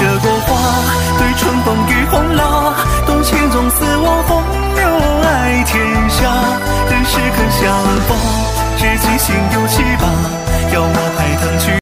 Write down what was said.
这国花，对春风与红蜡，动情中似我风流爱天下。人世肯相逢，知己心有七八，邀我抬头去。